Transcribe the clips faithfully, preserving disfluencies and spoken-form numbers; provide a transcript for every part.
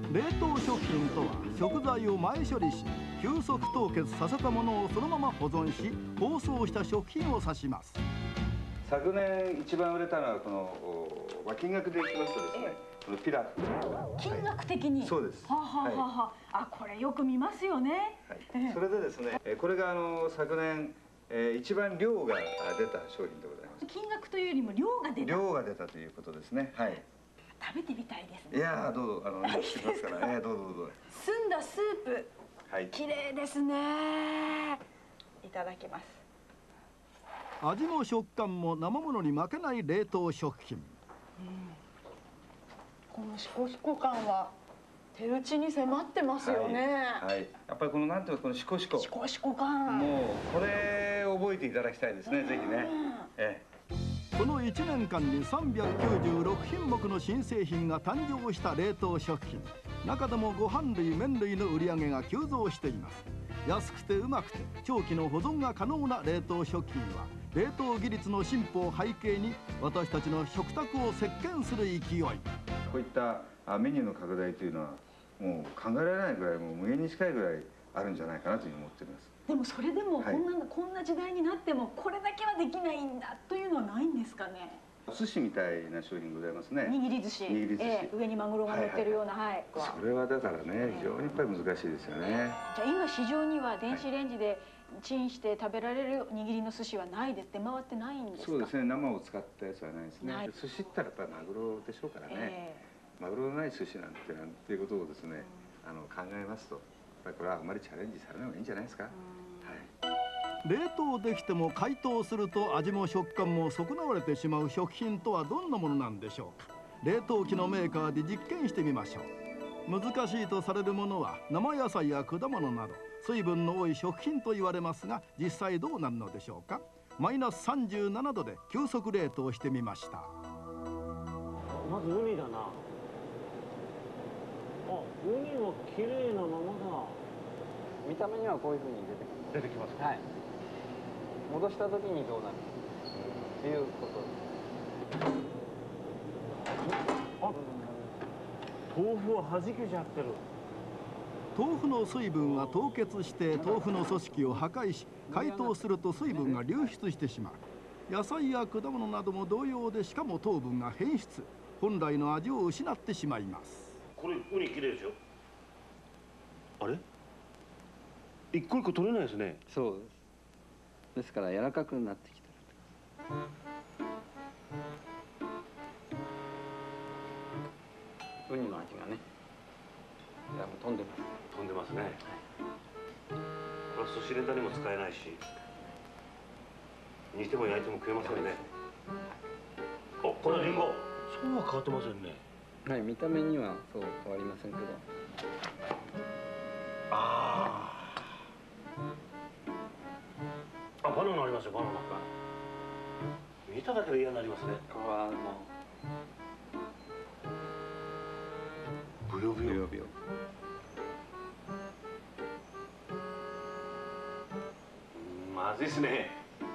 冷凍食品とは食材を前処理し急速凍結させたものをそのまま保存し包装した食品を指します。 昨年一番売れたのはこの、まあ、金額でいきますとですね、このピラフ。 金額的に。 そうです。 はあ、はあははあ、あ、これよく見ますよね。 はい。それでですね、これがあの昨年、えー、一番量が出た商品でございます。 金額というよりも量が出た。 量が出たということですね。はい。 食べてみたいですね。 いやー、どうぞ、あの、してますから、えー、どうぞどうぞ。 澄んだスープ。はい。綺麗ですね。いただきます。 味も食感も生ものに負けない冷凍食品。うん、 このシコシコ感は手打ちに迫ってますよね。 はい。はい、やっぱりこのなんていうかこのシコシコ。 シコシコ感。 もうこれ覚えていただきたいですね。ぜひね。ええ。このいちねんかんにさんびゃくきゅうじゅうろくひんもくの新製品が誕生した冷凍食品。中でもご飯類麺類の売り上げが急増しています。安くてうまくて長期の保存が可能な冷凍食品は冷凍技術の進歩を背景に私たちの食卓を席巻する勢い。こういったメニューの拡大というのはもう考えられないぐらい、もう無限に近いぐらいあるんじゃないかなというふうに思っております。 でもそれでもこんな、はい、こんな時代になってもこれだけはできないんだというのはないんですかね。 お寿司みたいな商品ございますね。 握り寿司。握り寿司、えー、上にマグロが乗ってるような、はい、はい、 それはだからね、非常にやっぱり難しいですよね。 じゃあ今市場には電子レンジでチンして食べられる握りの寿司はないです。出回ってないんですか。 そうですね、生を使ったやつはないですね。寿司ってやっぱりマグロでしょうからね。えー、マグロのない寿司なんてなんていうことをですね、うん、あの考えますと、やっぱりこれはあまりチャレンジされない方がいいんじゃないですか。はい。 冷凍できても解凍すると味も食感も損なわれてしまう食品とはどんなものなんでしょうか。冷凍機のメーカーで実験してみましょう。難しいとされるものは生野菜や果物など水分の多い食品と言われますが、実際どうなるのでしょうか。マイナスさんじゅうななどで急速冷凍してみました。 まずウニだな。あ、ウニは綺麗なままだ。 見た目にはこういうふうに出てきます。出てきます。はい。戻した時にどうなるということです。 あ、豆腐は弾けちゃってる。 豆腐の水分は凍結して豆腐の組織を破壊し、解凍すると水分が流出してしまう。野菜や果物なども同様で、しかも糖分が変質、本来の味を失ってしまいます。 これウニ綺麗でしょ。あれ一個一個取れないですね。 そうです。ですから柔らかくなってきてる。ウニの味がね、いやもう飛んでます。 飛んでますね。これは寿司ネタにも使えないし、煮ても焼いても食えませんね。あ、これリンゴ。そうは変わってませんね。 はい、見た目にはそう変わりませんけど。 ああ。あ、バナナありますよ、バナナ。見ただけで嫌になりますね。 これはもうブヨブヨ。ブヨブヨ。まずいですね。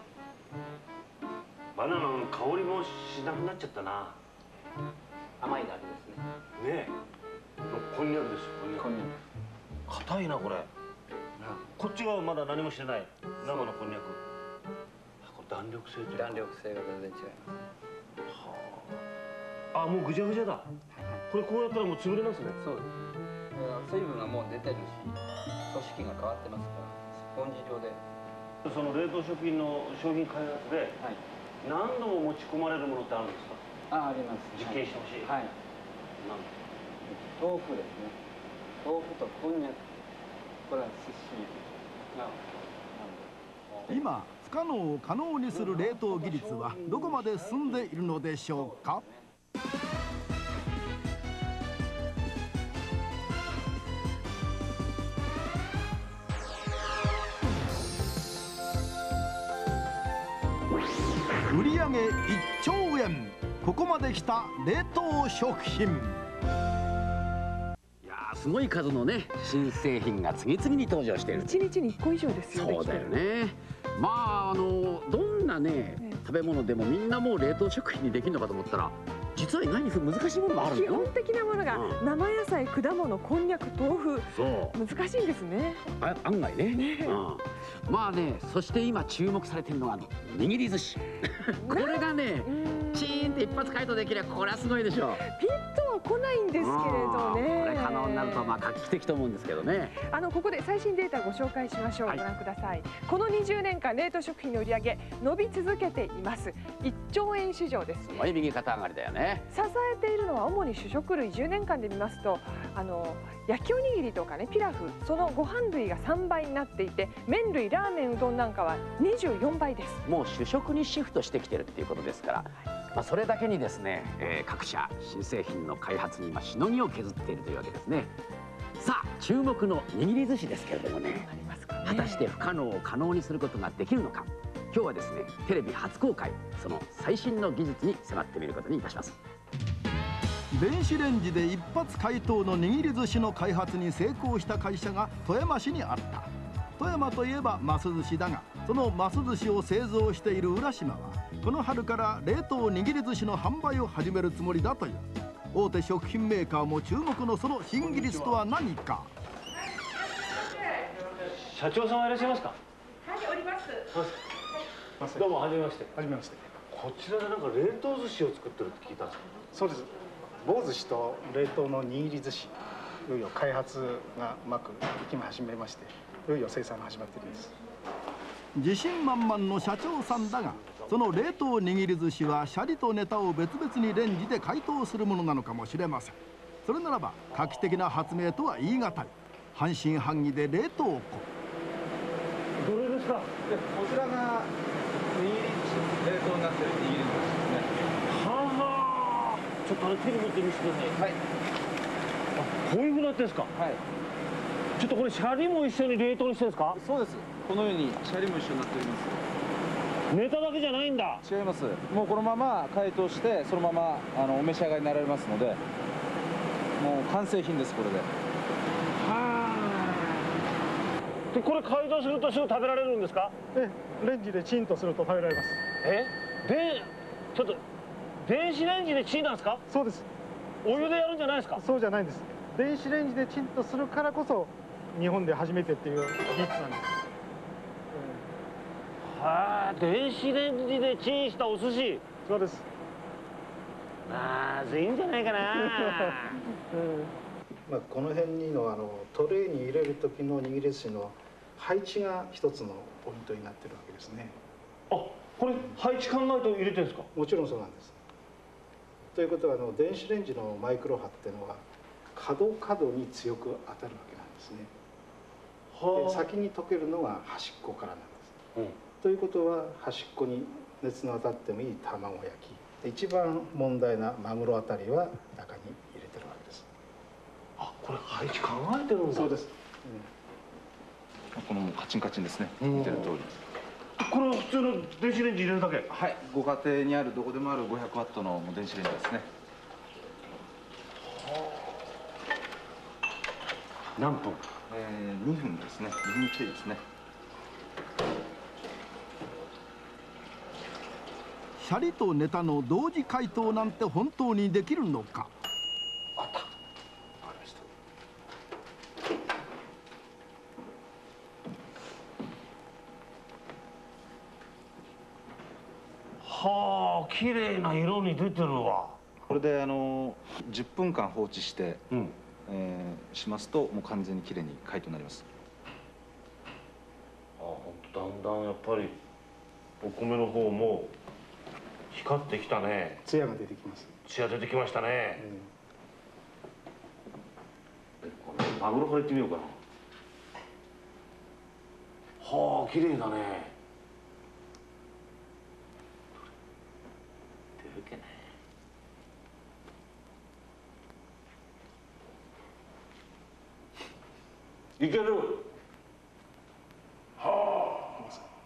バナナの香りもしなくなっちゃったな。 甘い味ですね。ねえ。こんにゃくですよ。こんにゃく。硬いなこれ。こっちがまだ何もしてない生のこんにゃく。これ弾力性というか。 弾力性が全然違います。 はあ。あ、もうぐちゃぐちゃだ。これこうやったらもう潰れますね。 そうです。水分がもう出てるし、組織が変わってますから、スポンジ状で。 その冷凍食品の商品開発で、はい、何度も持ち込まれるものってあるんですか。 あ、あります。 実験してほしい。 はい。豆腐ですね。豆腐とこんにゃく。これは寿司が。 今不可能を可能にする冷凍技術はどこまで進んでいるのでしょうか。売上いっちょうえん、ここまで来た冷凍食品。 いやー、すごい数のね新製品が次々に登場している。 一日にいっこ以上ですよね。 そうだよね。まああのどんなね食べ物でもみんなもう冷凍食品にできるのかと思ったら実は意外に難しいものもあるんだよ。 基本的なものが生野菜、果物、こんにゃく、豆腐、 そう難しいんですね。 あ案外ね。 ねうん、まあね、そして今注目されてるのがあの握り寿司。これがね、チーンって一発解凍できればこれはすごいでしょう。 ピンとは来ないんですけれどね。 これ可能になるとまあ画期的と思うんですけどね。 あのここで最新データご紹介しましょう。 はい、 ご覧ください。このにじゅうねんかん冷凍食品の売り上げ伸び続けています。いっちょうえん市場です。 すごい右肩上がりだよね。 支えているのは主に主食類。じゅうねんかんで見ますと、あの焼きおにぎりとかね、ピラフ、そのご飯類がさんばいになっていて、麺類、ラーメン、うどんなんかはにじゅうよんばいです。 もう主食にシフトしてきてるっていうことですから、まあ、それだけにですね、えー、各社新製品の開発に今しのぎを削っているというわけですね。さあ注目の握り寿司ですけれどもね、果たして不可能を可能にすることができるのか。今日はですね、テレビ初公開、その最新の技術に迫ってみることにいたします。 電子レンジで一発解凍の握り寿司の開発に成功した会社が富山市にあった。富山といえばます寿司だが、そのます寿司を製造している浦島はこの春から冷凍握り寿司の販売を始めるつもりだという。大手食品メーカーも注目のその新技術とは何か。 社長さんはいらっしゃいますか。 はい、おります。 どうもはじめまして。 はじめまして。 こちらでなんか冷凍寿司を作ってるって聞いたんですか。 そうです。棒寿司と冷凍の握り寿司、いよいよ開発がうまくいき始めまして、いよいよ生産が始まっているんです。 自信満々の社長さんだが、その冷凍握り寿司はシャリとネタを別々にレンジで解凍するものなのかもしれません。それならば画期的な発明とは言い難い。半信半疑で冷凍庫。 どれですか。 こちらが握り寿司、冷凍になっている握り寿司ですね。 はは。ちょっとあれ手に持って見せてください。はい。あ、こういうふうになってんですか。 はい。 ちょっとこれシャリも一緒に冷凍にしてるんですか。 そうです。このようにシャリも一緒になっております。 ネタだけじゃないんだ。 違います。もうこのまま解凍してそのままあのお召し上がりになられますので、もう完成品です。これで。 はあ。でこれ解凍するとすぐ食べられるんですか。 ええ、レンジでチンとすると食べられます。 え、でちょっと電子レンジでチンなんですか。 そうです。 お湯でやるんじゃないですか。 そうじゃないんです。電子レンジでチンとするからこそ日本で初めてっていう技術なんです。 はあ、電子レンジでチンしたお寿司。 そうです。 まずいいんじゃないかな。 うん、まあこの辺にのあのトレーに入れる時の握り寿司の配置が一つのポイントになってるわけですね。 あ、これ配置考えて入れてるんですか。 もちろんそうなんです。ということはあの電子レンジのマイクロ波っていうのは角角に強く当たるわけなんですね。はあ、で先に溶けるのが端っこからなんです。うん、ということは端っこに熱の当たってもいい卵焼き、一番問題なマグロあたりは中に入れてるわけです。 あ、これ配置考えてるんだ。 そうです。 うん、このもうカチンカチンですね。見てる通り。 これは普通の電子レンジ入れるだけ。 はい。ご家庭にあるどこでもあるごひゃくワットの電子レンジですね。 何分？ えー、にふんですね。にふんちょいですね。 シャリとネタの同時解凍なんて本当にできるのか。 あった。わかりました。はあ、綺麗な色に出てるわ。 これであのじゅっぷんかん放置して、うん、えー、しますともう完全に綺麗に解凍になります。 あ、だんだんやっぱりお米の方も光ってきたね。 艶が出てきます。 艶出てきましたね。うん、これマグロからいってみようかな。はあ、綺麗だね。出るけね。いける。はあ。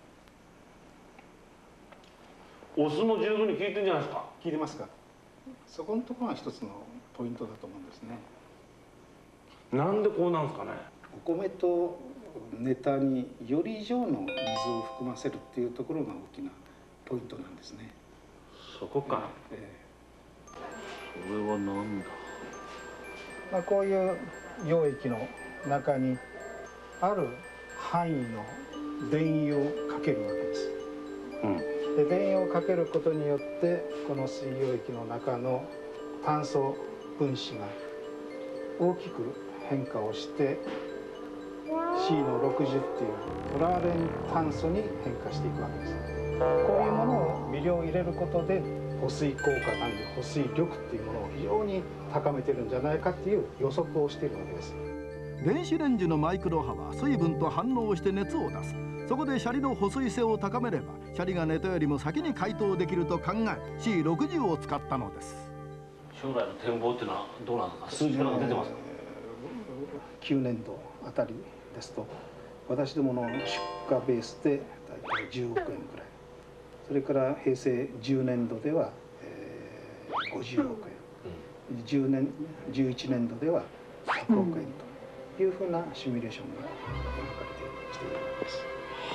お酢も十分に効いてるんじゃないですか。 効いてますか。そこのところが一つのポイントだと思うんですね。 なんでこうなんですかね。 お米とネタにより以上の水を含ませるっていうところが大きなポイントなんですね。 そこか。ええ。 れはなんだ。 まあ、こういう溶液の中にある範囲の電位をかけるわけです。うん、で電位をかけることによってこの水溶液の中の炭素分子が大きく変化をして シー のろくじゅうっていうトラーレン炭素に変化していくわけです。こういうものを微量入れることで保水効果なり保水力っていうものを非常に高めてるんじゃないかっていう予測をしているわけです。 電子レンジのマイクロ波は水分と反応して熱を出す。そこでシャリの保水性を高めればシャリがネタよりも先に解凍できると考え シーろくじゅう を使ったのです。 将来の展望っていうのはどうなのか、数字が出てますか。 きゅうねんどあたりですと私どもの出荷ベースで大体じゅうおくえんくらい、それから平成じゅうねんどでは、えー、ごじゅうおくえん、うん、じゅうねんじゅういちねんどではひゃくおくえんというふうなシミュレーションが描かれてきているわけです。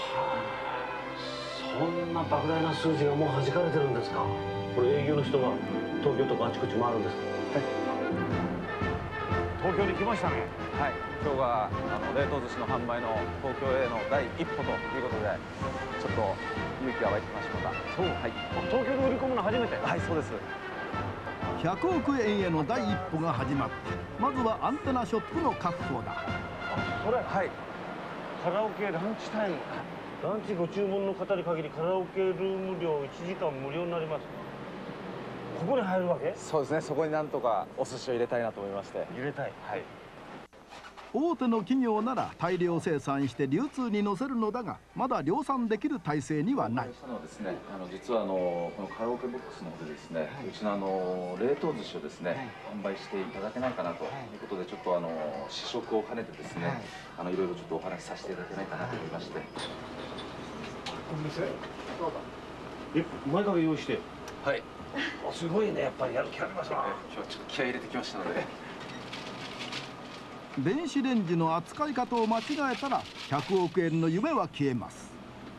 そんな莫大な数字がもう弾かれてるんですか。これ営業の人は東京とかあちこち回るんですか。はい、東京に来ましたね。 はい、今日があの冷凍寿司の販売の東京への第一歩ということでちょっと勇気が湧いてきました。そう、はい、 東京で売り込むの初めて。 はい、そうです。 ひゃくおくえんへの第一歩が始まった。まずはアンテナショップの確保だ。 それ、はい、カラオケランチタイム。ランチご注文の方に限りカラオケルーム料いちじかん無料になります。ここに入るわけ？ そうですね。そこになんとかお寿司を入れたいなと思いまして。 入れたい。はい。 大手の企業なら大量生産して流通に乗せるのだが、まだ量産できる体制にはない。 のですね、あの実はあのこのカラオケボックスの方でですね、はい、うちのあの冷凍寿司をですね、はい、販売していただけないかなということで、ちょっとあの試食を兼ねてですね、はい、あのいろいろちょっとお話しさせていただけないかなと思いまして。 え、前掛け用意して。 はい。 すごいね、やっぱりやる気ありますな。 今日はちょっと気合い入れてきましたので。 電子レンジの扱い方を間違えたらひゃくおくえんの夢は消えます。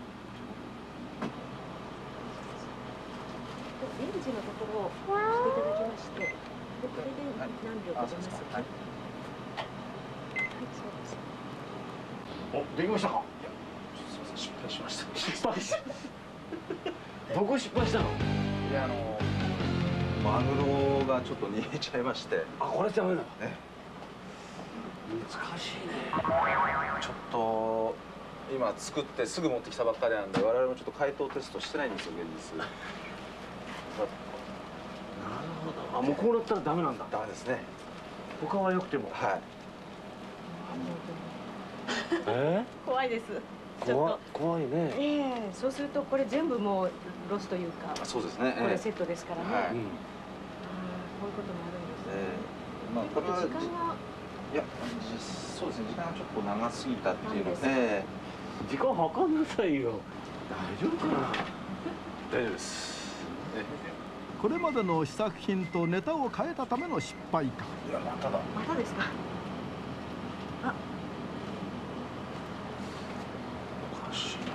レンジのところを押していただきまして、でこれで何秒か出ます。はい。はい、そうです。 お、できましたか。 すみません、失敗しました。 失敗し。どこ失敗したの？ いや、あのマグロがちょっと逃げちゃいまして。 あ、これじゃダメだ。 ね。 難しいね。 ちょっと今作ってすぐ持ってきたばっかりなんで、我々もちょっと解凍テストしてないんですよ、現実。なるほど。あ、もうこうなったらダメなんだ。 ダメですね。 他は良くても。はい。 えー、怖いです。ちょっと怖いね。 ええー、そうするとこれ全部もうロスというか。 そうですね。 これセットですからね。はい、ああ、こういうこともあるんですね。 えー、まあこれは時間が。いや、そうですね。時間がちょっと長すぎたっていうので。 時間計んなさいよ。大丈夫かな。 大丈夫です。 これまでの試作品とネタを変えたための失敗か。 いや、まただ。 またですか。あ。 おかしいな。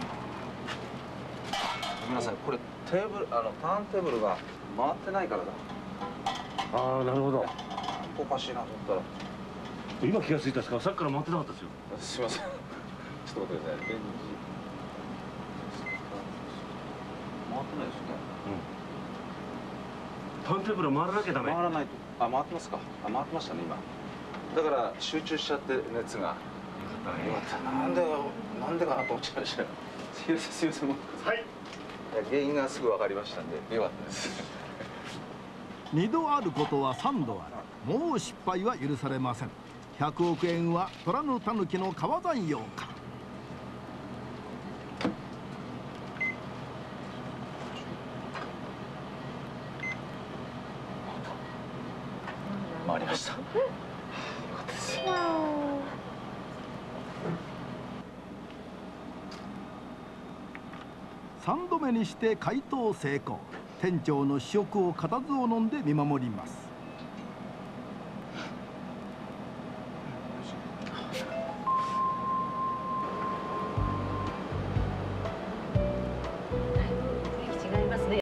ごめんなさい。これテーブル、あのターンテーブルが回ってないからだ。 ああ、なるほど。 おかしいなと思ったら。 今気がついたんですか。さっきから回ってなかったですよ。 すみません。ちょっと待ってください。レンジ。回ってないですね。 うん。ターンテーブル回らなきゃダメ。 回らないと。あ、回ってますか。あ、回ってましたね、今。だから集中しちゃって熱が。よかった。なんで、なんでかなと思っちゃいましたよ。すみません、すみません。はい。原因がすぐ分かりましたんで、よかったです。 二度あることは三度ある。もう失敗は許されません。ひゃくおくえんは虎の狸の川山用か。 回りました。よかったです。 三度目にして解凍成功。店長の試食を固唾を飲んで見守ります。